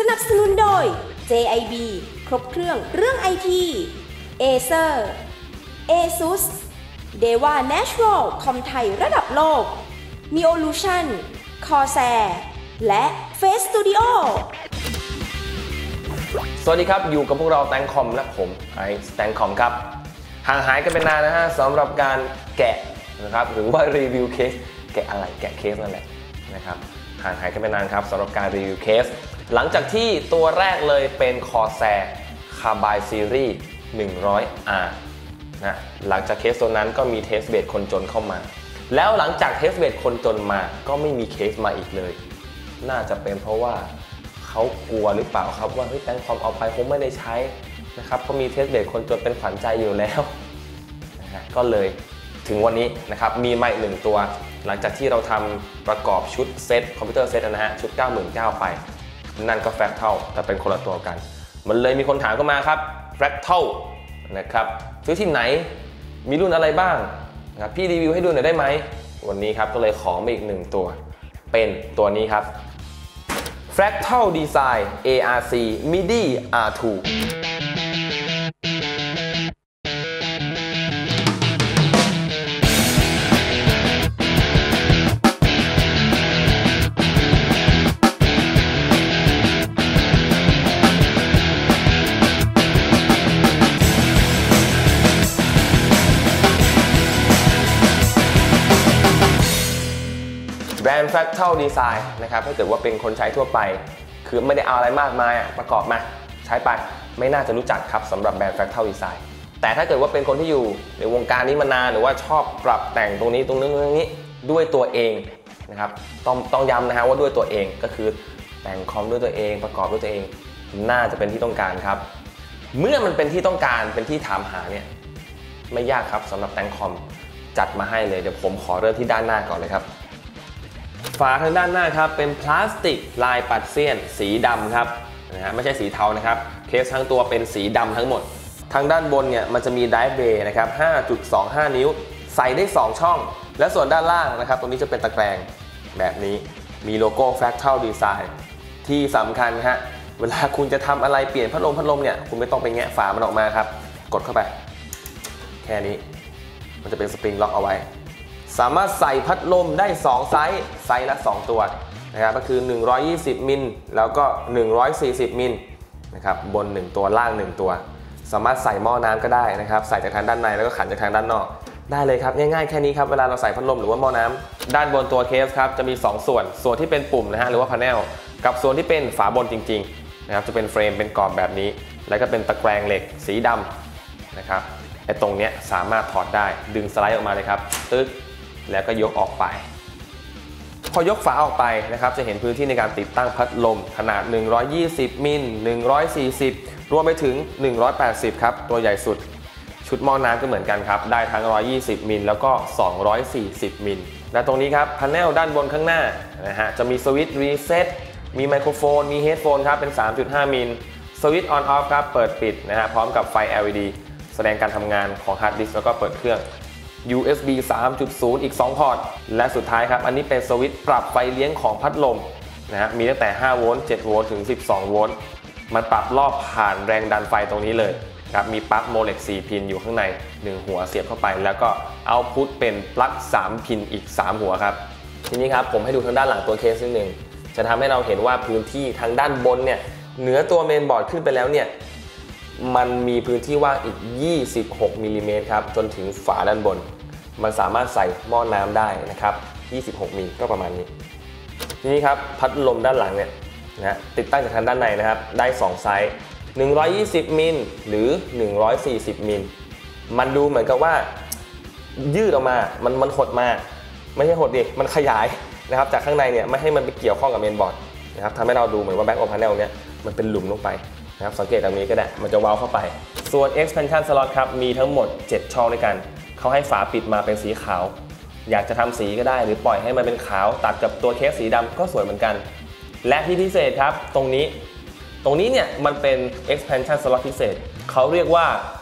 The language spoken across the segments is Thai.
นับสนุนโดย JIB ครบเครื่องเรื่อง IT Acer ASUS Deva Natural คอมไทยระดับโลก Neolution Corsair และ Face Studio สวัสดีครับอยู่กับพวกเราแตงคอมและผมไอซ์แตงคอมครับห่างหายกันไปนานนะฮะสำหรับการแกะนะครับหรือว่ารีวิวเคสแกะอะไรแกะเคสนั่นแหละนะครับห่างหายกันไปนานครับสำหรับการรีวิวเคสหลังจากที่ตัวแรกเลยเป็น Corsair Carbide Series 100R นะหลังจากเคสตัวนั้นก็มีเทสเบดคนจนเข้ามาแล้วหลังจากเทสเบดคนจนมาก็ไม่มีเคสมาอีกเลยน่าจะเป็นเพราะว่าเขากลัวหรือเปล่าครับว่าแตงคอมเอาไปคงไม่ได้ใช้นะครับเพราะมีเทสเบดคนจนเป็นขวัญใจอยู่แล้วนะฮะก็เลยถึงวันนี้นะครับมีมาอีก1ตัวหลังจากที่เราทำประกอบชุดเซตคอมพิวเตอร์เซตนะฮะชุด 99,000 ไปนั่นก็แฟกเท่าแต่เป็นคนละตัวกันมันเลยมีคนถามเข้ามาครับแฟกเท่านะครับซื้อที่ไหนมีรุ่นอะไรบ้างนะครับพี่รีวิวให้ดูหน่อยได้ไหมวันนี้ครับก็เลยขอมาอีก1ตัวเป็นตัวนี้ครับ Fractal Design ARC MIDI R2แบรนด์ Fractal Design นะครับถ้าเกิดว่าเป็นคนใช้ทั่วไปคือไม่ได้เอาอะไรมากมายประกอบมาใช้ไปไม่น่าจะรู้จักครับสำหรับแบรนด์ Fractal Design แต่ถ้าเกิดว่าเป็นคนที่อยู่ในวงการนี้มานานหรือว่าชอบปรับแต่งตรงนี้ตรงนี้ด้วยตัวเองนะครับต้องย้ำนะฮะว่าด้วยตัวเองก็คือแต่งคอมด้วยตัวเองประกอบด้วยตัวเองน่าจะเป็นที่ต้องการครับเมื่อมันเป็นที่ต้องการเป็นที่ถามหาเนี่ยไม่ยากครับสำหรับแต่งคอมจัดมาให้เลยเดี๋ยวผมขอเริ่มที่ด้านหน้าก่อนเลยครับฝาทางด้านหน้าครับเป็นพลาสติกลายปัดเสี้ยนสีดำครับนะฮะไม่ใช่สีเทานะครับเคสทั้งตัวเป็นสีดำทั้งหมดทางด้านบนเนี่ยมันจะมีไดฟ์เบย์นะครับ 5.25 นิ้วใส่ได้2ช่องและส่วนด้านล่างนะครับตรงนี้จะเป็นตะแกรงแบบนี้มีโลโก้ Fractal Design ที่สำคัญฮะเวลาคุณจะทำอะไรเปลี่ยนพัดลมเนี่ยคุณไม่ต้องไปแงะฝามันออกมาครับกดเข้าไปแค่นี้มันจะเป็นสปริงล็อกเอาไว้สามารถใส่พัดลมได้2ไซส์ละ2ตัวนะครับก็คือ120มิลแล้วก็140มิลนะครับบน1ตัวล่าง1ตัวสามารถใส่หม้อน้ำก็ได้นะครับใส่จากทางด้านในแล้วก็ขันจากทางด้านนอกได้เลยครับง่ายๆแค่นี้ครับเวลาเราใส่พัดลมหรือว่าหม้อน้ำด้านบนตัวเคสครับจะมี2ส่วนที่เป็นปุ่มนะฮะหรือว่าพาเนลกับส่วนที่เป็นฝาบนจริงๆนะครับจะเป็นเฟรมเป็นกรอบแบบนี้แล้วก็เป็นตะแกรงเหล็กสีดำนะครับไอ้ตรงเนี้ยสามารถถอดได้ดึงสไลด์ออกมาเลยครับตึ๊กแล้วก็ยกออกไปพอยกฝาออกไปนะครับจะเห็นพื้นที่ในการติดตั้งพัดลมขนาด120มิล140รวมไปถึง180ครับตัวใหญ่สุดชุดหม้อน้ำก็เหมือนกันครับได้ทั้ง120มิลแล้วก็240มิลและตรงนี้ครับพาเนลด้านบนข้างหน้านะฮะจะมีสวิตช์รีเซ็ตมีไมโครโฟนมีเฮดโฟนครับเป็น 3.5 มิลสวิตช์ออนออฟครับเปิดปิดนะฮะพร้อมกับไฟ LED แสดงการทำงานของฮาร์ดดิสก์แล้วก็เปิดเครื่องUSB 3.0 อีก2พอร์ตและสุดท้ายครับอันนี้เป็นสวิตช์ปรับไฟเลี้ยงของพัดลมนะฮะมีตั้งแต่5โวลต์7โวลต์ถึง12โวลต์มันปรับรอบผ่านแรงดันไฟตรงนี้เลยครับมีปลั๊กโมเลก4พินอยู่ข้างใน1หัวเสียบเข้าไปแล้วก็เอาพุทเป็นปลั๊ก3พินอีก3หัวครับทีนี้ครับผมให้ดูทางด้านหลังตัวเคสนิดนึงจะทำให้เราเห็นว่าพื้นที่ทางด้านบนเนี่ยเหนือตัวเมนบอร์ดขึ้นไปแล้วเนี่ยมันมีพื้นที่ว่างอีก26มิลลิเมตรครับจนถึงฝาด้านบนมันสามารถใส่หม้อน้ำได้นะครับ26มิลก็ประมาณนี้ทีนี้ครับพัดลมด้านหลังเนี่ยนะติดตั้งจากทางด้านในนะครับได้2ไซส์120มิลหรือ140มิลมันดูเหมือนกับว่ายืดออกมามันหดมากไม่ใช่หดดิมันขยายนะครับจากข้างในเนี่ยไม่ให้มันไปเกี่ยวข้องกับเมนบอร์ดนะครับทำให้เราดูเหมือนว่าแบ็คโอพาเนลเนี่ยมันเป็นหลุมลงไปนะครับสังเกตตรงนี้ก็ได้มันจะเว้าเข้าไปส่วน expansion slot ครับมีทั้งหมด7ช่องด้วยกันเขาให้ฝาปิดมาเป็นสีขาวอยากจะทำสีก็ได้หรือปล่อยให้มันเป็นขาวตัดกับตัวเคสสีดำก็สวยเหมือนกันและที่พิเศษครับตรงนี้เนี่ยมันเป็น expansion slot พิเศษเขาเรียกว่า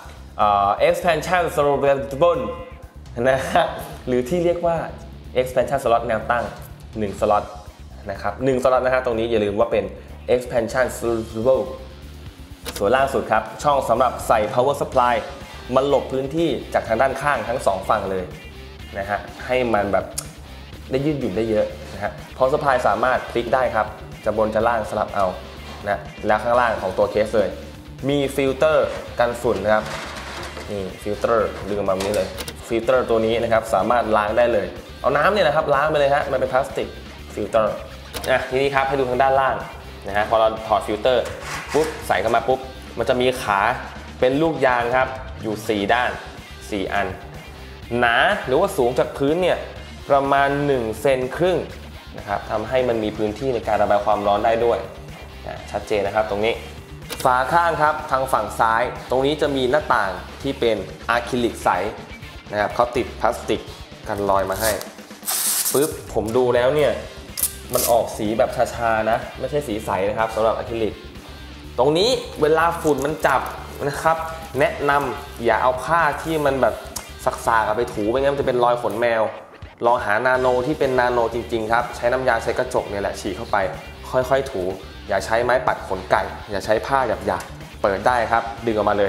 expansion slot นะฮะหรือที่เรียกว่า expansion slot แนวตั้ง1 สล็อตนะครับ1 สล็อตนะฮะตรงนี้อย่าลืมว่าเป็น expansion swivel ส่วนล่างสุดครับช่องสำหรับใส่ power supply มันหลบพื้นที่จากทางด้านข้างทั้ง2ฝั่งเลยนะฮะให้มันแบบได้ยืดหยุ่นได้เยอะนะฮะ power supply สามารถพลิกได้ครับจะบนจะล่างสลับเอานะแล้วข้างล่างของตัวเคสเลยมีฟิลเตอร์กันฝุ่นนะครับนี่ฟิลเตอร์ดึงมาแบบนี้เลยฟิลเตอร์ตัวนี้นะครับสามารถล้างได้เลยเอาน้ำเนี่ยนะครับล้างไปเลยฮะมันเป็นพลาสติกฟิลเตอร์ทีนี้ครับให้ดูทางด้านล่างนะฮะพอเราถอดฟิลเตอร์ปุ๊บใส่เข้ามาปุ๊บมันจะมีขาเป็นลูกยางครับอยู่4ด้าน4อันหนาหรือว่าสูงจากพื้นเนี่ยประมาณ1เซนครึ่งนะครับทำให้มันมีพื้นที่ในการระบายความร้อนได้ด้วยชัดเจนนะครับตรงนี้ฝาข้างครับทางฝั่งซ้ายตรงนี้จะมีหน้าต่างที่เป็นอะคริลิกใสนะครับเขาติดพลาสติกกันรอยมาให้ปึ๊บผมดูแล้วเนี่ยมันออกสีแบบชาๆนะไม่ใช่สีใสนะครับสำหรับอะคริลิกตรงนี้เวลาฝุ่นมันจับนะครับแนะนำอย่าเอาผ้าที่มันแบบสักๆไปถูไม่งั้นมันจะเป็นรอยขนแมวลองหานาโนที่เป็นนาโนจริงๆครับใช้น้ำยาใช้กระจกเนี่ยแหละฉีดเข้าไปค่อยๆถูอย่าใช้ไม้ปัดขนไก่อย่าใช้ผ้าหยาบๆเปิดได้ครับดึงออกมาเลย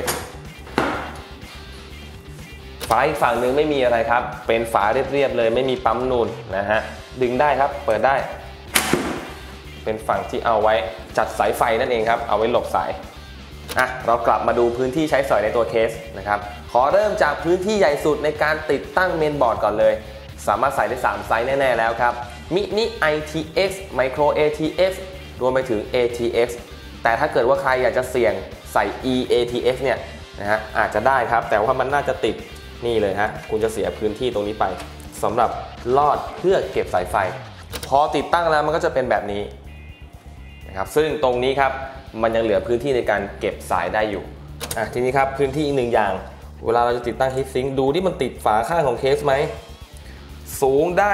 ฝาอีกฝั่งหนึ่งไม่มีอะไรครับเป็นฝาเรียบๆเลยไม่มีปั๊มนูนนะฮะดึงได้ครับเปิดได้เป็นฝั่งที่เอาไว้จัดสายไฟนั่นเองครับเอาไว้หลบสายเรากลับมาดูพื้นที่ใช้สอยในตัวเคสนะครับขอเริ่มจากพื้นที่ใหญ่สุดในการติดตั้งเมนบอร์ดก่อนเลยสามารถใส่ได้3ไซส์แน่ๆแล้วครับมินิ ITX Micro ATX รวมไปถึง ATX แต่ถ้าเกิดว่าใครอยากจะเสี่ยงใส่ EATX เนี่ยนะฮะอาจจะได้ครับแต่ว่ามันน่าจะติดนี่เลยฮะคุณจะเสียพื้นที่ตรงนี้ไปสำหรับลอดเพื่อเก็บสายไฟพอติดตั้งแล้วมันก็จะเป็นแบบนี้นะครับซึ่งตรงนี้ครับมันยังเหลือพื้นที่ในการเก็บสายได้อยู่ทีนี้ครับพื้นที่อีกหนึ่งอย่างเวลาเราจะติดตั้งฮีทซิงค์ดูที่มันติดฝาข้างของเคสไหมสูงได้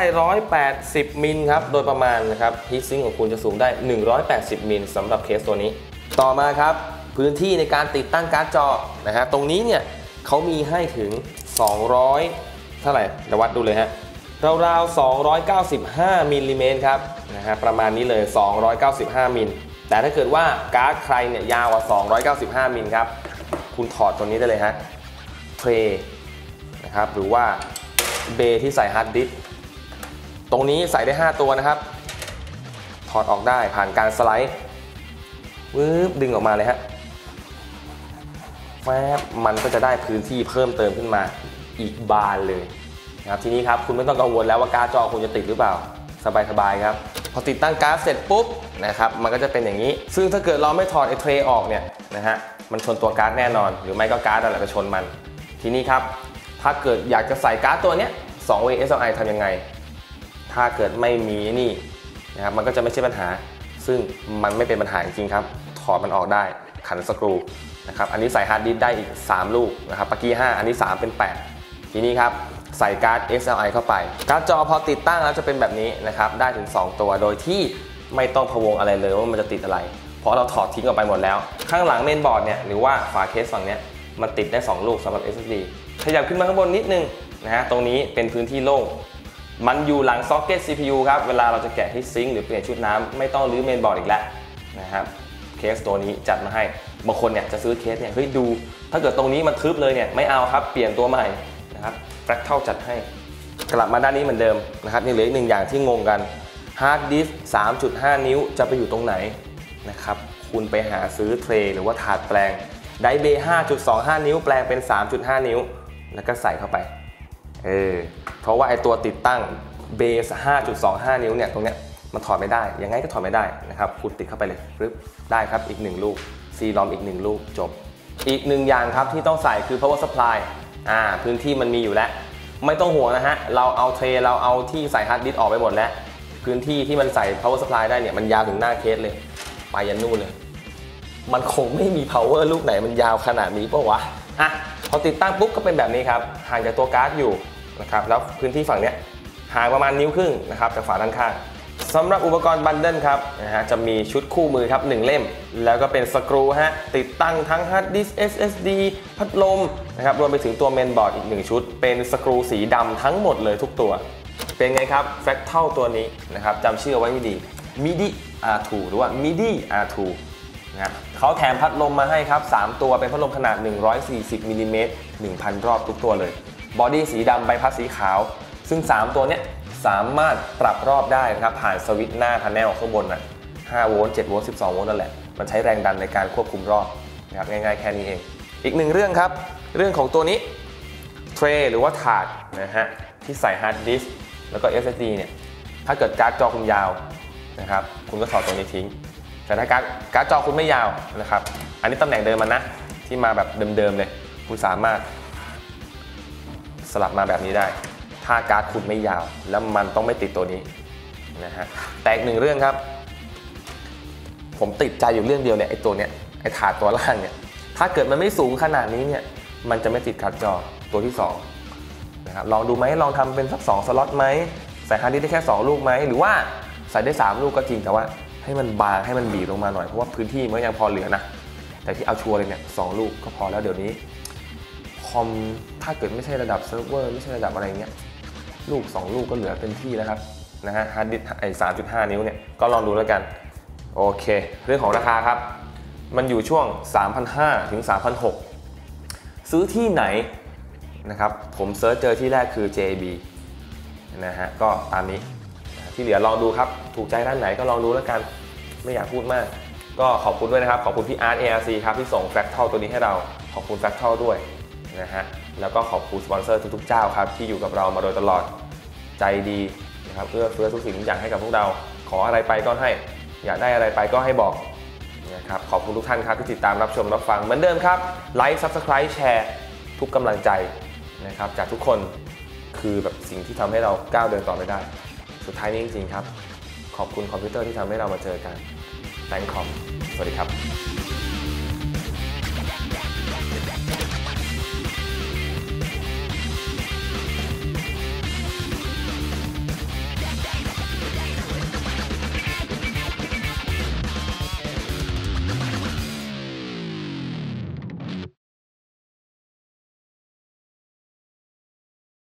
180มิลครับโดยประมาณนะครับฮีทซิงค์ของคุณจะสูงได้180มิลสำหรับเคสตัวนี้ต่อมาครับพื้นที่ในการติดตั้งการ์ดจอนะฮะตรงนี้เนี่ยเขามีให้ถึง200เท่าไหร่เดี๋ยววัดดูเลยฮะราวๆ295มิลลิเมตรครับนะฮะประมาณนี้เลย295มิลแต่ถ้าเกิดว่าการ์ดใครเนี่ยยาวกว่า295มิลครับคุณถอดตัวนี้ได้เลยฮะเทรนะครับหรือว่าเบย์ที่ใส่ฮาร์ดดิสก์ตรงนี้ใส่ได้5ตัวนะครับถอดออกได้ผ่านการสไลด์ดึงออกมาเลยฮะแฟบมันก็จะได้พื้นที่เพิ่มเติมขึ้นมาอีกบานเลยนะครับทีนี้ครับคุณไม่ต้องกังวลแล้วว่าการ์ดจอคุณจะติดหรือเปล่าสบายๆครับพอติดตั้งการ์ดเสร็จปุ๊บนะครับมันก็จะเป็นอย่างนี้ซึ่งถ้าเกิดเราไม่ถอดไอ้เทรออกเนี่ยนะฮะมันชนตัวการ์ดแน่นอนหรือไม่ก็การ์ดอะไรจะชนมันทีนี้ครับถ้าเกิดอยากจะใส่การ์ดตัวเนี้ย2-way SLI ทำยังไงถ้าเกิดไม่มีนี่นะครับมันก็จะไม่ใช่ปัญหาซึ่งมันไม่เป็นปัญหาจริงๆครับถอดมันออกได้ขันสกรูนะครับอันนี้ใส่ฮาร์ดดิสก์ได้อีก3ลูกนะครับเมื่อกี้5อันนี้3เป็น8ทีนี้ครับใส่การ์ด SLI เข้าไปการ์ดจอพอติดตั้งแล้วจะเป็นแบบนี้นะครับได้ถึง2ตัวโดยที่ไม่ต้องพะวงอะไรเลยว่ามันจะติดอะไรเพราะเราถอดทิ้งออกไปหมดแล้วข้างหลังเมนบอร์ดเนี่ยหรือว่าฝาเคสฝั่งเนี้ยมันติดได้2ลูกสำหรับ SSD ขยับขึ้นมาข้างบนนิดนึงนะฮะตรงนี้เป็นพื้นที่โล่งมันอยู่หลังซ็อกเก็ต CPU ครับเวลาเราจะแกะฮีทซิงค์หรือเปลี่ยนชุดน้ำไม่ต้องรื้อเมนบอร์ดอีกแล้วนะครับเคสตัวนี้จัดมาให้บางคนเนี่ยจะซื้อเคสเนี่ยเฮ้ยดูถ้าเกิดตรงนี้มันทึบเลยเนี่ยไม่เอาครับเปลี่ยนตัวใหม่นะครับแฟลกเท่าจัดให้กลับมาด้านนี้เหมือนเดิมนะครับยังเหลืออีกหนึ่งอย่างที่งงกันฮาร์ดดิสก์ 3.5 นิ้วจะไปอยู่ตรงไหนนะครับคุณไปหาซื้อเทรหรือว่าถาดแปลงไดเบย์ 5.25 นิ้วแปลงเป็น 3.5 นิ้วแล้วก็ใส่เข้าไปเพราะว่าไอตัวติดตั้งเบส 5.25 นิ้วเนี่ยตรงเนี้ยมันถอดไม่ได้ยังไงก็ถอดไม่ได้นะครับคุณติดเข้าไปเลยปึ๊บได้ครับอีก1ลูกซีลอมอีก1ลูกจบอีก1อย่างครับที่ต้องใส่คือ power supply พื้นที่มันมีอยู่แล้วไม่ต้องห่วงนะฮะเราเอาเทรเราเอาที่ใส่ฮาร์ดดิสก์ออกไปหมดแล้วพื้นที่ที่มันใส่ power supply ได้เนี่ยมันยาวถึงหน้าเคสเลยไปยันนู่นเลยมันคงไม่มี power ลูกไหนมันยาวขนาดนี้ป่ะวะพอติดตั้งปุ๊บก็เป็นแบบนี้ครับห่างจากตัวการ์ดอยู่นะครับแล้วพื้นที่ฝั่งเนี้ยห่างประมาณ1 นิ้วนะครับจากฝาด้านข้างสำหรับอุปกรณ์บันเดิลครับนะฮะจะมีชุดคู่มือครับ1 เล่มแล้วก็เป็นสกรูฮะติดตั้งทั้งฮาร์ดดิสก์ SSD พัดลมนะครับรวมไปถึงตัวเมนบอร์ดอีก1 ชุดเป็นสกรูสีดำทั้งหมดเลยทุกตัวเป็นไงครับแฟลกเท่าตัวนี้นะครับจำชื่อไว้ให้ดี MIDI R2 หรือว่า MIDI R2 นะครับเขาแถมพัดลมมาให้ครับ3ตัวเป็นพัดลมขนาด140มิลลิเมตร 1,000 รอบทุกตัวเลยบอดี้สีดำใบพัดสีขาวซึ่ง3ตัวเนี้ยสามารถปรับรอบได้นะครับผ่านสวิตช์หน้าพาเนลข้างบนนะ5โวลต์7โวลต์12โวลต์นั่นแหละมันใช้แรงดันในการควบคุมรอบนะครับง่ายๆแค่นี้เองอีกหนึ่งเรื่องครับเรื่องของตัวนี้เทรย์หรือว่าถาดนะฮะที่ใส่ฮาร์ดดิสก์แล้วก็ SSD เนี่ยถ้าเกิดการ์ดจอคุณยาวนะครับคุณก็ถอดตัวนี้ทิ้งแต่ถ้าการ์ดจอคุณไม่ยาวนะครับอันนี้ตำแหน่งเดิมมันนะที่มาแบบเดิมๆเลยคุณสามารถสลับมาแบบนี้ได้ถ้าการ์ดคุณไม่ยาวแล้วมันต้องไม่ติดตัวนี้นะฮะแต่อีกหนึ่งเรื่องครับผมติดใจอยู่เรื่องเดียวเนี่ยไอ้ตัวเนี้ยไอ้ถาดตัวล่างเนี่ยถ้าเกิดมันไม่สูงขนาดนี้เนี่ยมันจะไม่ติดการ์ดจอตัวที่2นะครับลองดูไหมลองทำเป็นสัก2สล็อตไหมใส่ฮาร์ดดิสก์ได้แค่2ลูกไหมหรือว่าใส่ได้3ลูกก็จริงแต่ว่าให้มันบางให้มันบีบลงมาหน่อยเพราะว่าพื้นที่มันยังพอเหลือนะแต่ที่เอาชัวร์เลยเนี่ย2ลูกก็พอแล้วเดี๋ยวนี้คอมถ้าเกิดไม่ใช่ระดับเซิร์ฟเวอร์ไม่ใช่ระดับอะไรเงี้ยลูก2ลูกก็เหลือเต็มที่แล้วครับนะฮะฮาร์ดดิสก์ไอ้ 3.5 นิ้วเนี่ยก็ลองดูแล้วกันโอเคเรื่องของราคาครับมันอยู่ช่วง 3,500 ถึง 3,600 ซื้อที่ไหนนะครับผมเซิร์ชเจอที่แรกคือ JB นะฮะก็ตามนี้ที่เหลือลองดูครับถูกใจด้านไหนก็ลองดูแล้วกันไม่อยากพูดมากก็ขอบคุณด้วยนะครับขอบคุณพี่อาร์ต ARC ครับที่ส่ง Fractal ตัวนี้ให้เราขอบคุณ Fractal ด้วยนะฮะแล้วก็ขอบคุณสปอนเซอร์ทุกๆเจ้าครับที่อยู่กับเรามาโดยตลอดใจดีนะครับเอื้อเฟื้อทุกสิ่งทุกอย่างให้กับพวกเราขออะไรไปก็ให้อยากได้อะไรไปก็ให้บอกนะครับขอบคุณทุกท่านครับที่ติดตามรับชมรับฟังเหมือนเดิมครับไลค์ Subscribe แชร์ทุกกำลังใจนะครับจากทุกคนคือแบบสิ่งที่ทำให้เราก้าวเดินต่อไปได้สุดท้ายนี้จริงๆครับขอบคุณคอมพิวเตอร์ที่ทำให้เรามาเจอกัน Thankcom สวัสดีครับ